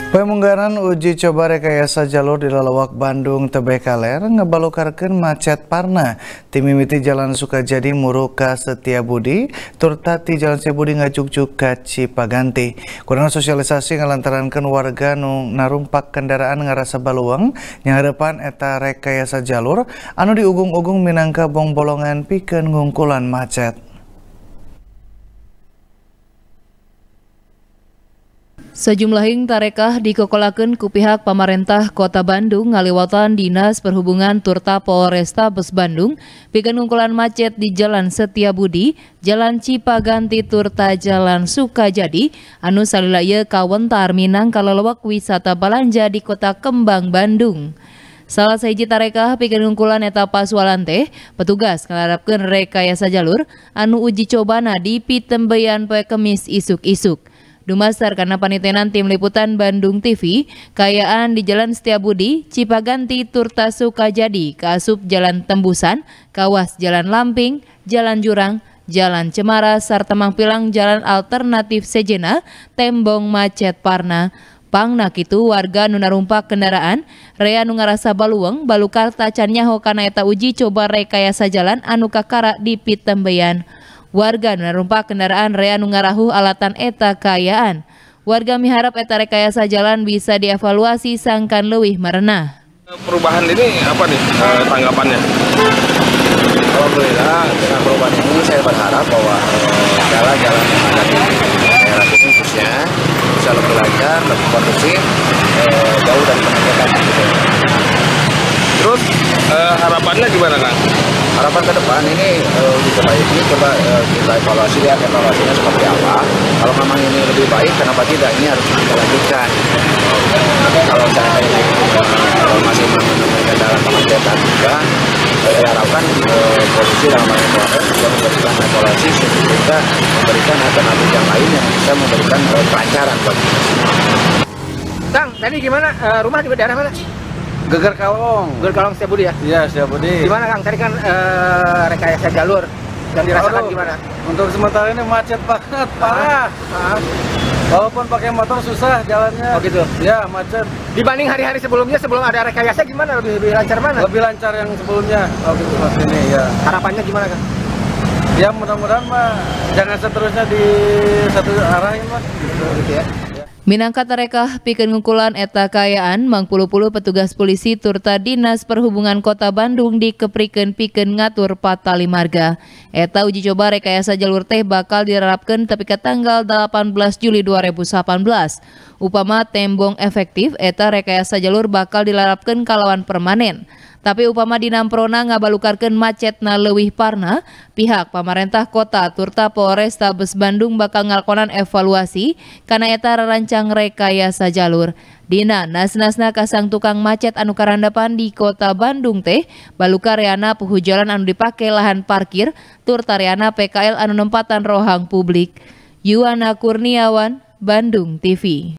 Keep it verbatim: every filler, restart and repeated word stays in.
Pemunggaran uji coba rekayasa jalur di Lalawak Bandung tebeh kaler ngebalukarkeun macet parna ti mimiti Jalan Sukajadi muru ka Setiabudi turta ti Jalan Setiabudi ngajugjuk ka Cipaganti. Kurang sosialisasi ngalantarankeun warga nu narumpak kendaraan ngarasa baluang nyaheurepan eta rekayasa jalur anu diugung-ugung minangka bong bolongan pikeun ngungkulan macet. Sejumlah hing tarekah dikokolakeun ku pihak pamarentah Kota Bandung ngaliwatan Dinas Perhubungan turta Polrestabes Bandung pikeun ngungkulan macet di Jalan Setiabudi, Jalan Cipaganti turta Jalan Sukajadi anu salila ieu kawentar minangka lelewek wisata balanja di Kota Kembang Bandung. Salah sahiji tarekah pikeun ngungkulan eta pasualan teh petugas ngalarapkeun rekayasa jalur anu uji cobana di Pitembeyan poe Kemis isuk-isuk. Dumasar karena panitenan tim liputan Bandung T V, kayaan di Jalan Setiabudi, Cipaganti, turta Sukajadi, kaasup Jalan Tembusan, kawas Jalan Lamping, Jalan Jurang, Jalan Cemara, sarta mangpilang jalan alternatif sejena, tembong macet parna. Pangna kitu warga nu narumpak kendaraan, rea nu ngarasa balueng, balukar tacan nyaho kana eta uji coba rekayasa jalan anu kakara di Pitembeyan. Warga nu narumpak kendaraan rea nu ngarahuh alatan eta kayaan. Warga miharap eta rekayasa jalan bisa dievaluasi sangkan leuwih marenah. Perubahan ini apa nih eh, tanggapannya? Alhamdulillah dengan perubahan ini saya berharap bahwa jalan-jalan yang ada di daerah ini khususnya bisa lebih lancar, lebih kondusif, eh, jauh dari kemacetan. Terus eh, harapannya gimana, Kang? Harapan ke depan ini uh, uji coba ini coba uh, kita evaluasi, lihat evaluasinya seperti apa. Kalau memang ini lebih baik, kenapa tidak? Ini harus kita lanjutkan. Tapi kalau seandainya uh, masih menemui kendala kemacetan juga, saya harapkan uh, polisi dalam hal ini Polres juga memberikan evaluasi sehingga memberikan alternatif yang lain yang bisa memberikan uh, kelancaran buat kita semua. Kang, tadi gimana? Uh, rumah di daerah mana? Geger Kalong. Geger Kalong Setiabudi ya? Iya, Setiabudi. Gimana Kang? Tadi kan uh, rekayasa jalur yang dirasakan Aduh, gimana? Untuk sementara ini macet banget, parah. Ah. Walaupun pakai motor susah jalannya. Oh gitu? Ya, macet. Dibanding hari-hari sebelumnya, sebelum ada rekayasa gimana? Lebih, lebih lancar mana? Lebih lancar yang sebelumnya. Oh gitu mas ini ya. Harapannya gimana Kang? Ya mudah-mudahan mah jangan seterusnya di satu arahin mas. Gitu, gitu ya. Minangka tarekah pikeun ngungkulan eta kayaan mangpuluh-puluh petugas polisi turta Dinas Perhubungan Kota Bandung dikeprikeun pikeun ngatur patali marga. Eta uji coba rekayasa jalur teh bakal dirarapkeun tepi ka tanggal delapan belas Juli dua ribu delapan belas. Upama tembong efektif eta rekayasa jalur bakal dilarapkeun kalawan permanen. Tapi upama dinamprona ngabalukarkeun macetna leuwih parna, pihak pamarentah kota turta Polrestabes Bandung bakal ngalakonan evaluasi kana eta rancang rekayasa jalur. Dina nas-nasna kasang tukang macet anu karandapan di Kota Bandung teh balukareana puhu jalan anu dipake lahan parkir turta reana P K L anu nempatan rohang publik. Yuwana Kurniawan, Bandung T V.